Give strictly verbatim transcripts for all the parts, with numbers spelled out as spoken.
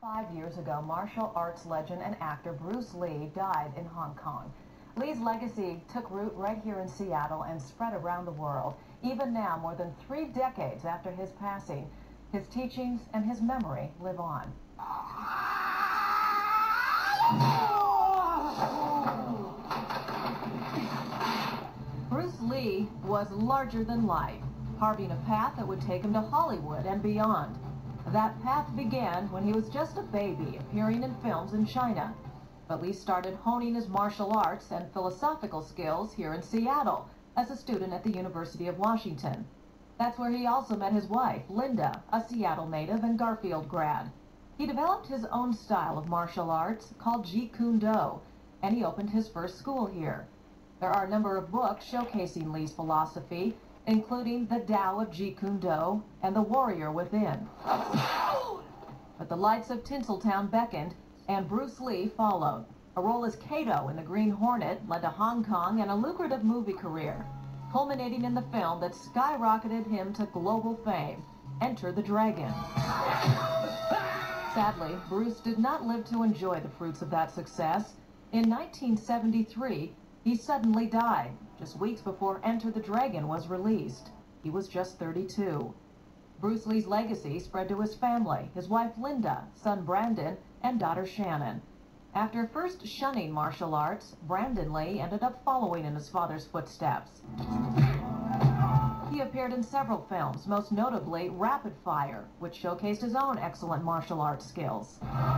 Five years ago, martial arts legend and actor Bruce Lee died in Hong Kong. Lee's legacy took root right here in Seattle and spread around the world. Even now, more than three decades after his passing, his teachings and his memory live on. Bruce Lee was larger than life, carving a path that would take him to Hollywood and beyond. That path began when he was just a baby, appearing in films in China. But Lee started honing his martial arts and philosophical skills here in Seattle as a student at the University of Washington. That's where he also met his wife, Linda, a Seattle native and Garfield grad. He developed his own style of martial arts called Jeet Kune Do, and he opened his first school here. There are a number of books showcasing Lee's philosophy, including The Tao of Jeet Kune Do and The Warrior Within. But the lights of Tinseltown beckoned, and Bruce Lee followed. A role as Kato in The Green Hornet led to Hong Kong and a lucrative movie career, culminating in the film that skyrocketed him to global fame, Enter the Dragon. Sadly, Bruce did not live to enjoy the fruits of that success. In nineteen seventy-three, he suddenly died, just weeks before Enter the Dragon was released. He was just thirty-two. Bruce Lee's legacy spread to his family, his wife Linda, son Brandon, and daughter Shannon. After first shunning martial arts, Brandon Lee ended up following in his father's footsteps. He appeared in several films, most notably Rapid Fire, which showcased his own excellent martial arts skills.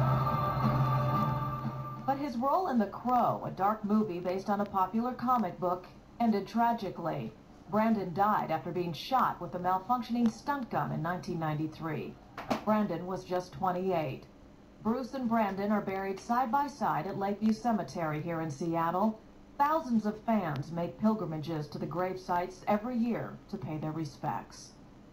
But his role in The Crow, a dark movie based on a popular comic book, ended tragically. Brandon died after being shot with a malfunctioning stunt gun in nineteen ninety-three. Brandon was just twenty-eight. Bruce and Brandon are buried side by side at Lakeview Cemetery here in Seattle. Thousands of fans make pilgrimages to the grave sites every year to pay their respects.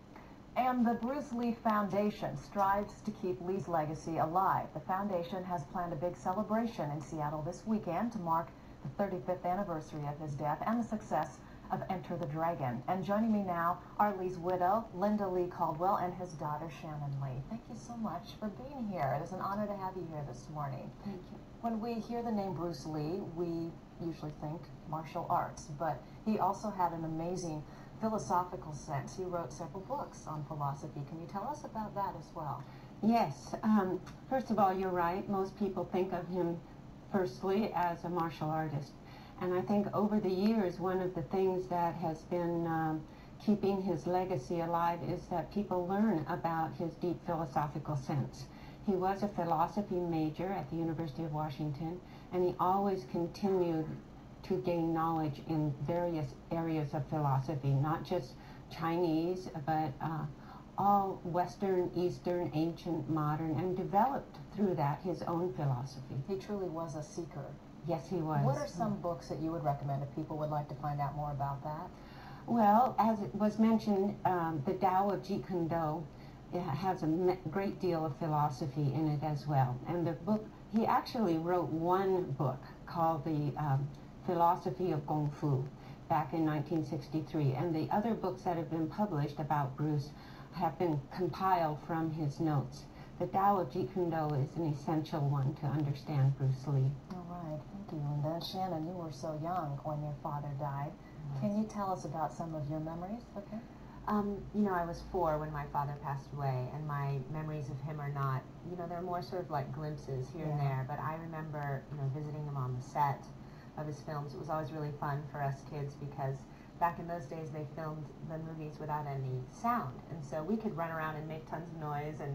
And the Bruce Lee Foundation strives to keep Lee's legacy alive. The foundation has planned a big celebration in Seattle this weekend to mark the thirty-fifth anniversary of his death and the success of Enter the Dragon. And joining me now are Lee's widow, Linda Lee Caldwell, and his daughter, Shannon Lee. Thank you so much for being here. It is an honor to have you here this morning. Thank you. When we hear the name Bruce Lee, we usually think martial arts, but he also had an amazing philosophical sense. He wrote several books on philosophy. Can you tell us about that as well? Yes. Um, first of all, you're right. Most people think of him firstly as a martial artist. And I think over the years, one of the things that has been um, keeping his legacy alive is that people learn about his deep philosophical sense. He was a philosophy major at the University of Washington, and he always continued to gain knowledge in various areas of philosophy, not just Chinese, but uh, all Western, Eastern, ancient, modern, and developed through that his own philosophy. He truly was a seeker. Yes, he was. What are some books that you would recommend if people would like to find out more about that? Well, as it was mentioned, um, The Tao of Jeet Kune Do it has a great deal of philosophy in it as well. And the book, he actually wrote one book called The um, Philosophy of Kung Fu back in nineteen sixty-three. And the other books that have been published about Bruce have been compiled from his notes. The Tao of Jeet Kune Do is an essential one to understand Bruce Lee. All right, thank you, Linda. Shannon, you were so young when your father died. Yes. Can you tell us about some of your memories of him? Um, you know, I was four when my father passed away, and my memories of him are not, you know, they're more sort of like glimpses here yeah. and there, but I remember, you know, visiting him on the set of his films. It was always really fun for us kids because back in those days they filmed the movies without any sound, and so we could run around and make tons of noise and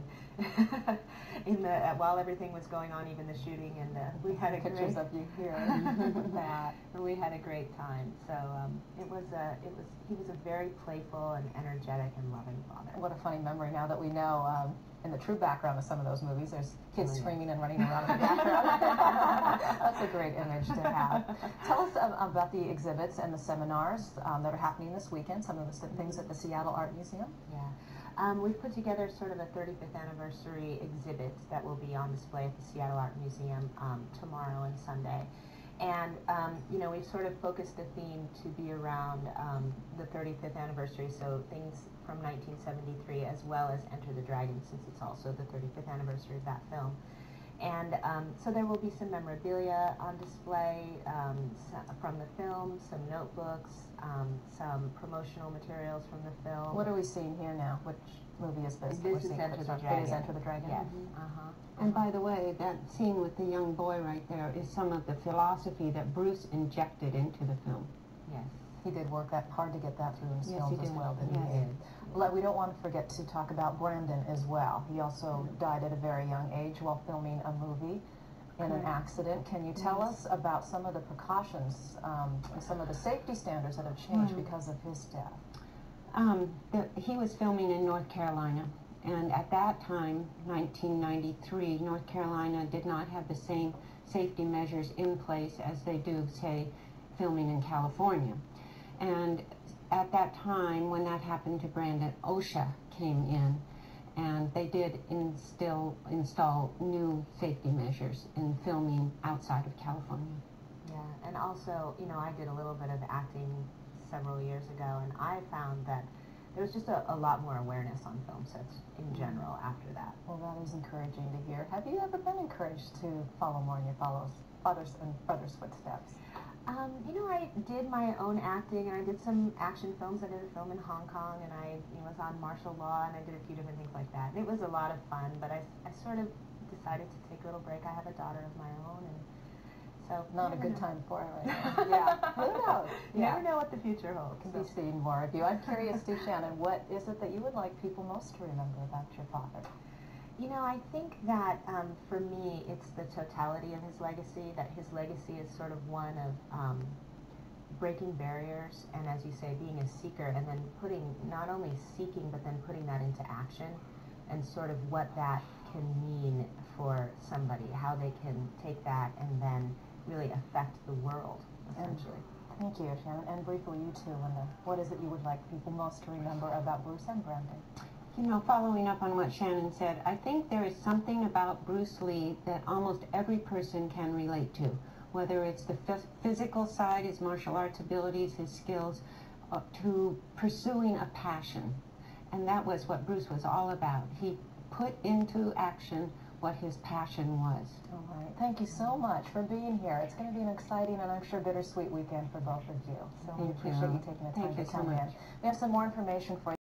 in the uh, while everything was going on, even the shooting, and uh, we had a pictures great, of you here. that and we had a great time. So um, it was a it was he was a very playful and energetic and loving father. What a funny memory now that we know um, in the true background of some of those movies there's kids oh, yeah. screaming and running around in the background. That's a great image to have. Tell us um, about the exhibits and the seminars um, that are happening this weekend, some of the things at the Seattle Art Museum. Yeah. Um, we've put together sort of a thirty-fifth anniversary exhibit that will be on display at the Seattle Art Museum um, tomorrow and Sunday. And, um, you know, we've sort of focused the theme to be around um, the thirty-fifth anniversary, so things from nineteen seventy-three, as well as Enter the Dragon, since it's also the thirty-fifth anniversary of that film. And um, so there will be some memorabilia on display um, so, from the film, some notebooks, um, some promotional materials from the film. What are we seeing here now? Which movie is this? This is Enter the Dragon. It is Enter the Dragon? Yes. Mm-hmm. Uh-huh. And by the way, that scene with the young boy right there is some of the philosophy that Bruce injected into the film. Yes. He did work that hard to get that through his Yes, films he as did. well, didn't Yes. he? Well, we don't want to forget to talk about Brandon as well. He also died at a very young age while filming a movie in an Correct. accident. Can you tell Yes. us about some of the precautions um, and some of the safety standards that have changed Right. because of his death? Um, the, he was filming in North Carolina, and at that time, nineteen ninety-three, North Carolina did not have the same safety measures in place as they do, say, filming in California. And at that time, when that happened to Brandon, OSHA came in, and they did instill, install new safety measures in filming outside of California. Yeah, and also, you know, I did a little bit of acting several years ago, and I found that there was just a, a lot more awareness on film sets in general after that. Well, that is encouraging to hear. Have you ever been encouraged to follow more in your follows, father's and brother's footsteps? Um, you know, I did my own acting, and I did some action films. I did a film in Hong Kong, and I you know, was on martial law, and I did a few different things like that. And it was a lot of fun, but I, I sort of decided to take a little break. I have a daughter of my own, and so... Not a good know. time for it right now. Yeah, who knows? You Yeah. never know what the future holds. Can So. be seeing more of you. I'm curious too, Shannon, what is it that you would like people most to remember about your father? You know, I think that um, for me, it's the totality of his legacy, that his legacy is sort of one of um, breaking barriers, and as you say, being a seeker, and then putting, not only seeking, but then putting that into action, and sort of what that can mean for somebody, how they can take that and then really affect the world, essentially. And, thank you, Shannon. And briefly, you too, Linda. What is it you would like people most to remember about Bruce and Brandon? You know, following up on what Shannon said, I think there is something about Bruce Lee that almost every person can relate to, whether it's the phys physical side, his martial arts abilities, his skills, uh, to pursuing a passion. And that was what Bruce was all about. He put into action what his passion was. All right. Thank you so much for being here. It's going to be an exciting and I'm sure bittersweet weekend for both of you. So we Thank appreciate you. you taking the time Thank to you so come in. much. We have some more information for you.